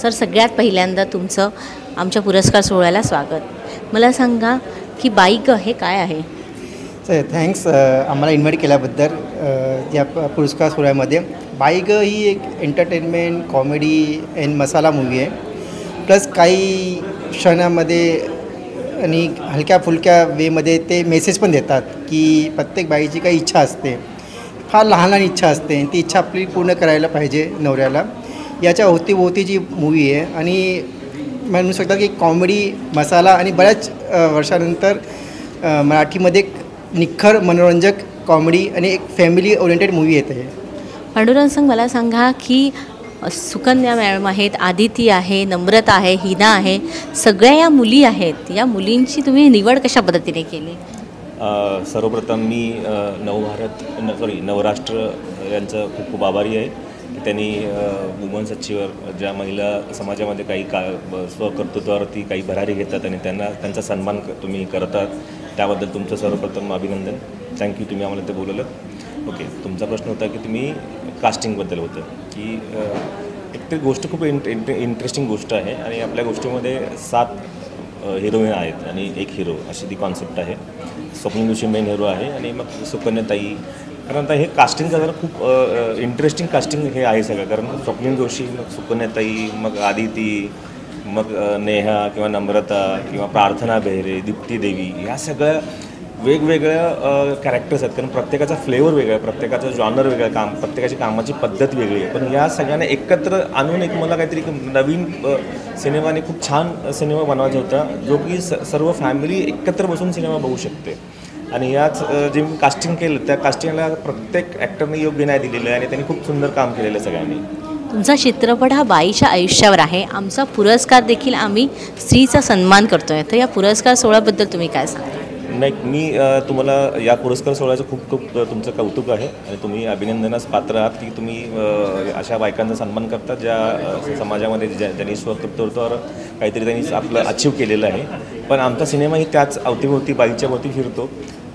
Sir, सगळ्यात पहिल्यांदा तुमचं आमच्या पुरस्कार सोहळ्याला स्वागत। मला सांगा की बाई ग हे काय आहे? सर थँक्स आम्हाला इन्व्हाइट केल्याबद्दल या पुरस्कार सोहळ्यामध्ये। बाई ग ही एक entertainment comedy and masala movie आहे। प्लस काही क्षणामध्ये आणि हलक्या फुलक्या वेमध्ये ते मेसेज पण देतात की प्रत्येक बाईची काही इच्छा असते, फार लहान लहान इच्छा असते, ती इच्छा आपली पूर्ण करायला पाहिजे नवऱ्याला। याच्या अवतीभोवतीची मूवी आहे आणि म्हणू शकता की कॉमेडी मसाला आणि बऱ्याच वर्षानंतर मराठीमध्ये निखर मनोरंजक कॉमेडी आणि एक फॅमिली ओरिएंटेड मूवी येत आहे। पांडुरंग सर, मला सांगा की सुकन्या मॅडम आहेत, आदिती आहे, नम्रता आहे, हिना आहे, सगळ्या या मुली आहेत। या मुलींची तुम्ही निवड कशा पद्धतीने केली? सर्वप्रथम मी नवराष्ट्र यांचं खूप खूप आभारी आहे की त्यांनी वुमन्स अचीवर ज्या महिला समाजामध्ये काही स्वकर्तृत्वावरती काही भरारी घेतात आणि त्यांचा सन्मान तुम्ही करतात, त्याबद्दल तुमचं सर्वप्रथम अभिनंदन। थँक्यू, तुम्ही आम्हाला ते बोलवलं। ओके, तुमचा प्रश्न होता की तुम्ही कास्टिंगबद्दल होतं की एक तर गोष्ट खूप इंटरेस्टिंग गोष्ट आहे आणि आपल्या गोष्टीमध्ये 7 हिरोईन आहेत आणि 1 हिरो अशी ती कॉन्सेप्ट आहे। स्वप्नील जोशी मेन हिरो आहे आणि मग सुकन्याताई, कारण आता हे कास्टिंगचं जरा खूप इंटरेस्टिंग कास्टिंग हे आहे सगळं, कारण स्वप्नील जोशी, मग सुकन्याताई, मग आदिती, मग नेहा किंवा नम्रता किंवा प्रार्थना बेहरे, दीप्ती देवी, या सगळ्या वेगवेगळ्या कॅरेक्टर्स आहेत, कारण प्रत्येकाचा फ्लेवर वेगळा आहे, प्रत्येकाचं जॉनर वेगळं, प्रत्येकाची कामाची पद्धत वेगळी आहे। पण या सगळ्यांना एकत्र आणून एक मला काहीतरी नवीन सिनेमाने खूप छान सिनेमा बनवायचा होता, जो की सर्व फॅमिली एकत्र बसून सिनेमा बघू शकते। आणि याच जे मी कास्टिंग केलं त्या कास्टिंगला प्रत्येक ॲक्टरने योग्य न्याय दिलेलं आहे आणि त्यांनी खूप सुंदर काम केलेलं आहे सगळ्यांनी। तुमचा चित्रपट हा बाईच्या आयुष्यावर आहे, आमचा पुरस्कार देखील आम्ही स्त्रीचा सन्मान करतोय, तर या पुरस्कार सोहळ्याबद्दल तुम्ही काय सांगा? नाही, मी तुम्हाला या पुरस्कार सोहळ्याचं खूप खूप तुमचं कौतुक आहे आणि तुम्ही अभिनंदनास पात्र आहात की तुम्ही अशा बायकांचा सन्मान करता ज्या समाजामध्ये ज्यांनी स्वकर्तृत्वावर काहीतरी त्यांनी आपलं अचीव केलेलं आहे। पण आमचा सिनेमाही त्याच अवतीभोवती बाईच्या भोवती फिरतो।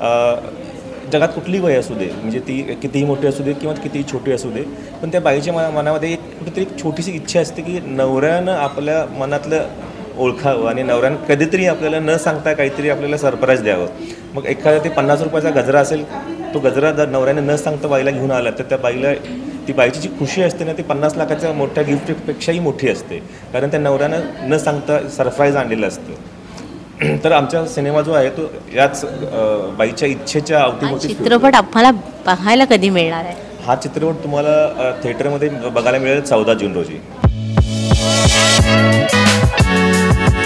जगात कुठलीही वय असू दे, म्हणजे ती कितीही मोठी असू दे किंवा कितीही छोटी असू दे, पण त्या बाईच्या मनामध्ये कुठेतरी एक छोटीशी इच्छा असते की नवऱ्यानं आपल्या मनातलं ओळखावं आणि नवऱ्यानं कधीतरी आपल्याला न सांगता काहीतरी आपल्याला सरप्राईज द्यावं। मग एखादा ते 50 रुपयाचा गजरा असेल, तो गजरा जर नवऱ्याने न सांगता बाईला घेऊन आला तर त्या बाईला ती बाईची जी खुशी असते ना, ती 50 लाखाच्या मोठ्या गिफ्टपेक्षाही मोठी असते, कारण त्या नवऱ्यानं न सांगता सरप्राईज आणलेलं असतं। तर आमचा सिनेमा जो आहे तो याच बाईच्या इच्छेच्या अवतीभोवती चित्रपट आम्हाला पाहायला कधी मिळणार आहे? हा चित्रपट तुम्हाला थिएटरमध्ये बघायला मिळेल 14 जून रोजी।